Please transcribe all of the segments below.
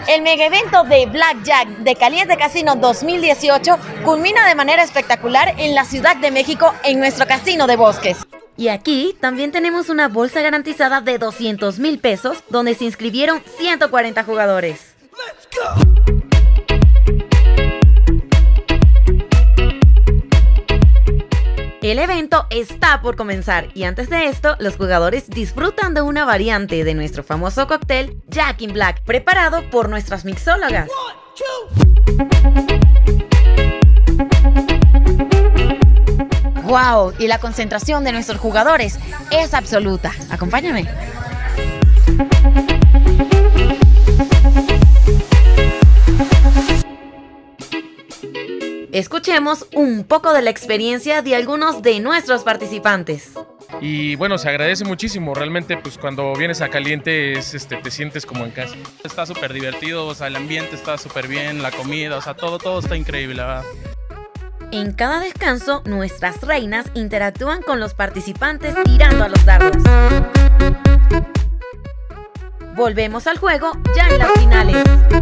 El mega evento de Blackjack de Caliente Casino 2018 culmina de manera espectacular en la Ciudad de México en nuestro Casino de Bosques. Y aquí también tenemos una bolsa garantizada de 200,000 pesos donde se inscribieron 140 jugadores. El evento está por comenzar y antes de esto, los jugadores disfrutan de una variante de nuestro famoso cóctel Jack in Black, preparado por nuestras mixólogas. ¡Wow! Y la concentración de nuestros jugadores es absoluta. Acompáñame. Escuchemos un poco de la experiencia de algunos de nuestros participantes. Y bueno, se agradece muchísimo, realmente pues cuando vienes a Caliente te sientes como en casa. Está súper divertido, o sea, el ambiente está súper bien, la comida, o sea, todo está increíble, la verdad. En cada descanso, nuestras reinas interactúan con los participantes tirando a los dardos. Volvemos al juego ya en las finales.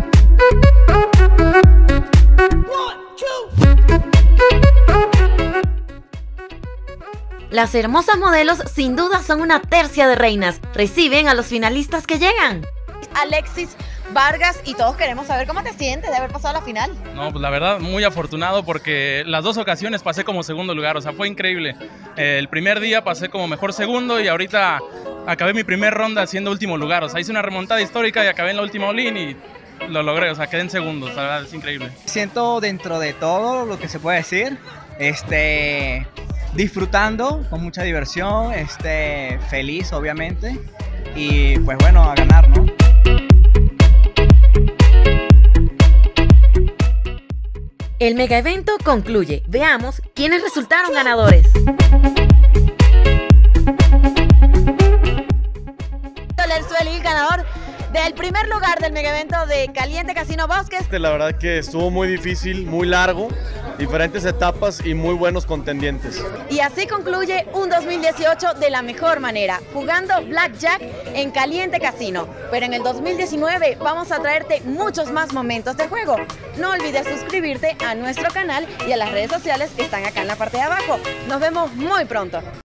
Las hermosas modelos sin duda son una tercia de reinas. Reciben a los finalistas que llegan. Alexis Vargas, y todos queremos saber cómo te sientes de haber pasado a la final. No, pues la verdad muy afortunado porque las dos ocasiones pasé como segundo lugar, o sea, fue increíble. El primer día pasé como mejor segundo y ahorita acabé mi primer ronda siendo último lugar, o sea, hice una remontada histórica y acabé en la última all-in y lo logré, o sea, quedé en segundo, o sea, es increíble. Siento dentro de todo lo que se puede decir, disfrutando con mucha diversión, feliz obviamente y pues bueno, a ganar, ¿no? El mega evento concluye. Veamos quiénes resultaron ganadores. El ganador del primer lugar del mega evento de Caliente Casino Bosques. La verdad que estuvo muy difícil, muy largo, diferentes etapas y muy buenos contendientes. Y así concluye un 2018 de la mejor manera, jugando Blackjack en Caliente Casino. Pero en el 2019 vamos a traerte muchos más momentos de juego. No olvides suscribirte a nuestro canal y a las redes sociales que están acá en la parte de abajo. Nos vemos muy pronto.